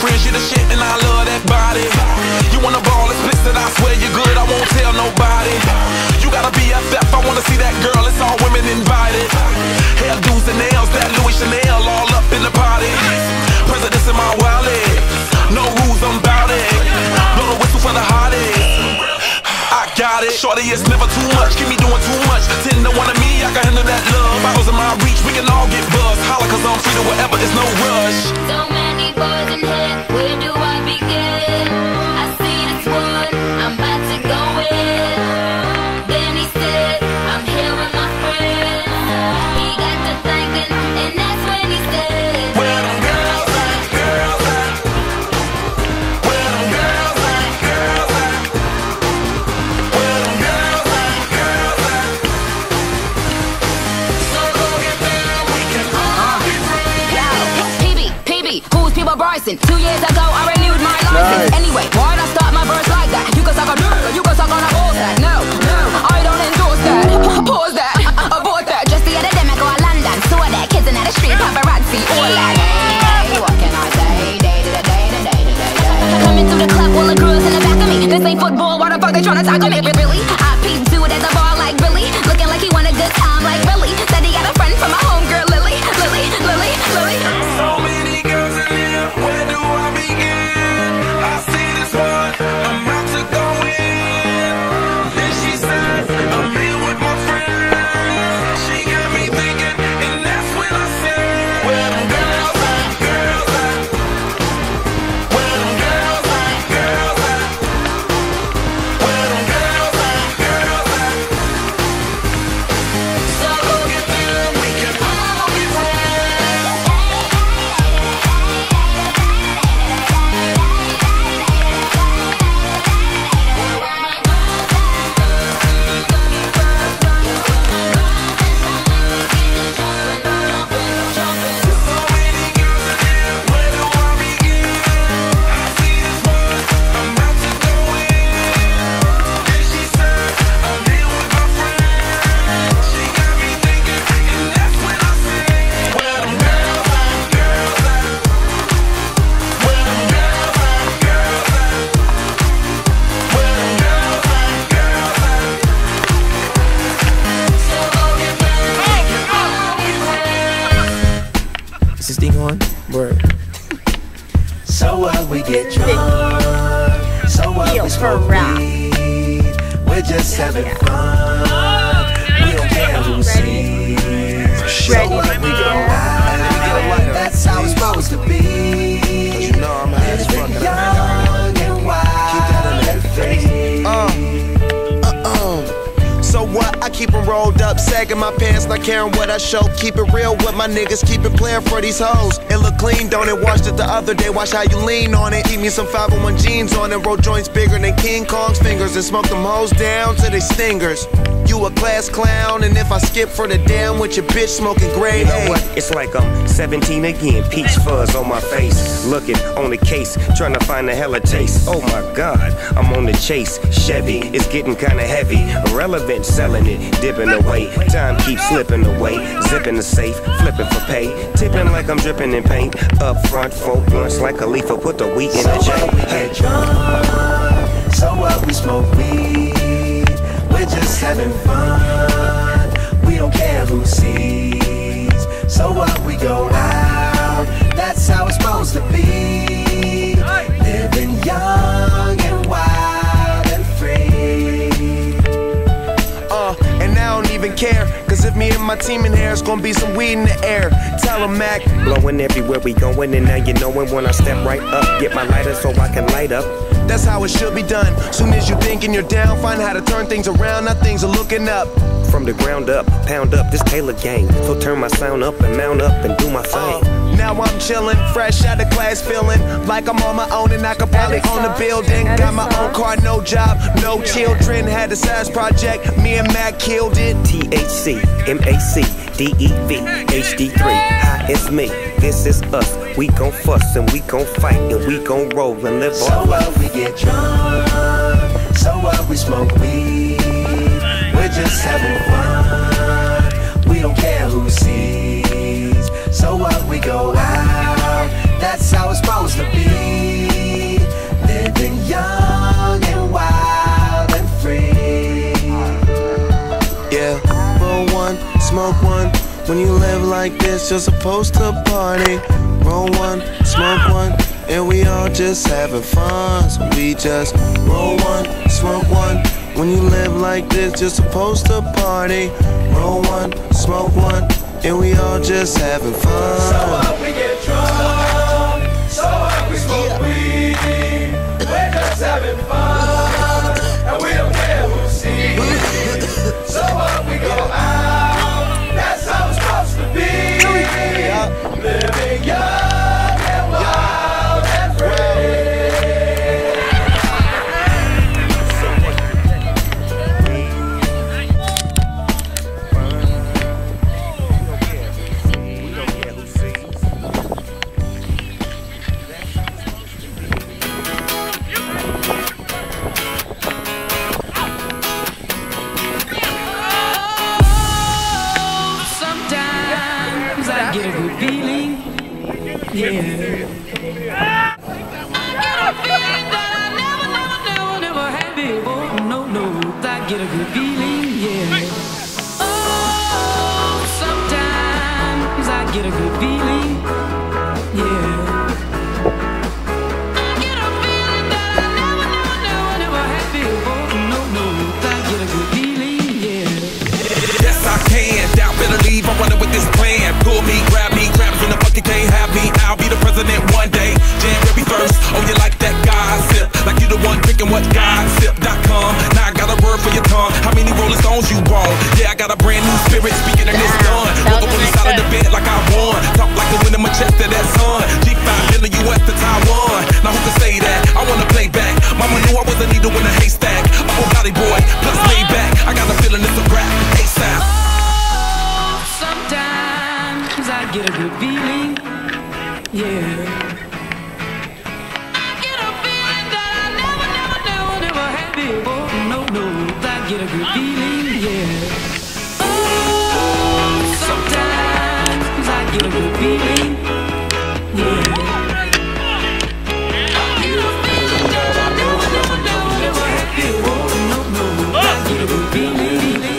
friends, you the shit and I love that body. You wanna ball explicit, I swear you're good, I won't tell nobody. You gotta be FF, I wanna see that girl, it's all women invited. Hairdos and nails, that Louis Chanel all up in the party. Presidents in my wallet, no rules, I'm bout it. Blow the whistle for the hottest. I got it. Shorty, it's never too much. Keep me doing too much. 10 to 1 of me, I can handle that love. Bottles in my reach, we can all get buzzed. Holla, cause I'm free to whatever, it's no rush. So many boys in here, where do I begin? I see this one, I'm about to go in. Then he said, I'm here with my friends. He got to thinking, and that's when he said, Where them girls at, girls at? Where them girls at, girls at? Where them girls at, girls at? So go get down, we can all be friends. PB, who's People Bryson? 2 years ago, I renewed my license. Anyway, why'd I start my verse like that? You can suck a nigga, you can suck on a bullshit. No, I don't endorse that. Pause that, abort that. Just the other day, I go to London. Saw that kids in the street, paparazzi, all that. Hey, what can I say? Day to day. Coming to the club, all the girls in the back of me. This ain't football, why the fuck they tryna tackle me? Really? I peeped dude at the bar like Billy, looking like he want a good time like Billy. Said he got a friend from my homegirl Lily. So many girls in here, where do I begin? I see this one, I'm about to go in. Then she said, I'm here with my friend. She got me thinking, and that's when I said, where them girls at, girls at? Where them girls at, girls at? Where them girls at, girls at? So go get them, we can all be friends. Is this thing on? Word. So what, we get drunk. So what, we smoke weed. We're just having fun. We don't care who sees. So what, we go out. That's how it's supposed to be. Cause you know I'm high as fuck. Young and wild and free. So what? I keep them rolled up, sagging my pants, not caring what I show. Keep it real with my niggas, keep it playing for these hoes. It look clean, don't it? Washed it the other day, watch how you lean on it. Keep me some 501 jeans on and roll joints bigger than King Kong's fingers. And smoke them hoes down to they stingers. You a class clown, and if I skip for the damn with your bitch smoking gray. You know what? It's like I'm 17 again, peach fuzz on my face. Looking on the case, trying to find a hella taste. Oh my God, I'm on the chase. Chevy, it's getting kinda heavy. Irrelevant, selling it, dipping away. Time keeps slipping away. Zipping the safe, flipping for pay. Tipping like I'm dripping in paint. Up front, 4 blunts like a leaf, put the wheat in the So what, we J. get drunk. So what, we smoke weed. We're just having fun. We don't care who sees. So what, we go out. That's how it's supposed to be. Living young and wild and free. And I don't even care, cause if me and my team in here, it's gonna be some weed in the air. Tell 'em, Mac. Blowing everywhere we going, and now you knowin' when I step right up. Get my lighter so I can light up. That's how it should be done. Soon as you thinking you're down, find how to turn things around. Now things are looking up. From the ground up, pound up this Taylor gang. So turn my sound up and mount up and do my thing. Now I'm chillin', fresh out of class, feeling like I'm on my own and I could probably own a building. Got my own car, no job, no children. Had a size project, me and Mac killed it. THC, MAC, DEV, HD3. Hi, it's me, this is us. We gon' fuss and we gon' fight and we gon' roll and live So our life. what, we get drunk. So what, we smoke weed. We're just having fun. We don't care who sees. So what, we go out. That's how it's supposed to be. When you live like this, you're supposed to party. Roll one, smoke one, and we all just having fun. So we just roll one, smoke one. When you live like this, you're supposed to party. Roll one, smoke one, and we all just having fun. So what, we get drunk. So what, we smoke weed. We're just having fun, and we don't care who sees. So what, we go out. That's how it's supposed to be. Living young and wild and free. Get a good feeling, yeah. I get a feeling that I never had before. No, I get a good feeling, yeah. Oh, sometimes I get a good feeling, yeah. I get a feeling that I never had before. No, I get a good feeling, yeah. Yes, I can. Doubt better leave. I'm running with this plan. Pull me, grab it from the bucket, can't have me. I'll be the president one day. January 1st. Oh, you like that gossip? Like you the one drinking what gossip.com. Now I got a word for your tongue. How many Rolling Stones you want? Yeah, I got a brand new spirit. Speaking of this gun. Woke up on the side of the bed like I won. Talk like the wind in my chest to that sun. G5 in the US to Taiwan. Now who can say that? I wanna play back. Mama knew I was a needle in a haystack. Oh, body boy, plus lay back. I got a feeling it's a rap. ASAP. I get a good feeling, yeah. I get a feeling that I never had before. No, I get a good feeling, yeah. Oh, sometimes I get a good feeling, yeah. I get a feeling that I never had before. No, I get a good feeling.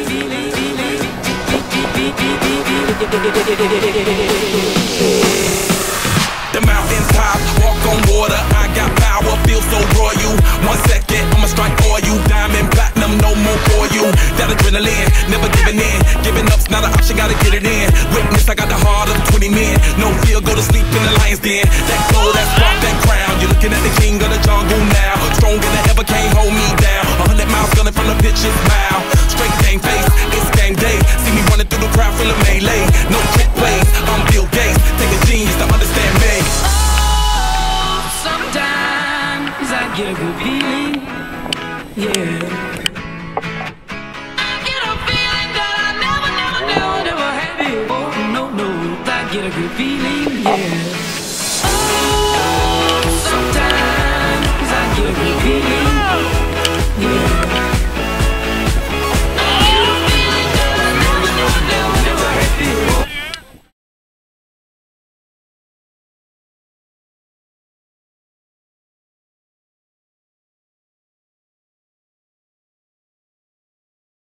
The mountains top, walk on water. I got power, feel so royal. 1 second, I'ma strike for you. Diamond, platinum, no more for you. That adrenaline, never giving in. Giving up's not an option, gotta get it in. Witness, I got the heart of 20 men. No fear, go to sleep in the lion's den. That glow, that spark, that crown. You're looking at the king of the jungle now. Stronger than ever, can't hold me down. 100 miles gunning from the pitcher's mouth. Straight game face, it's game day. See me running through the crowd, feeling melee. No trick plays, I'm Bill Gates. Take a genius to understand me. Oh, sometimes I get a good feeling, yeah.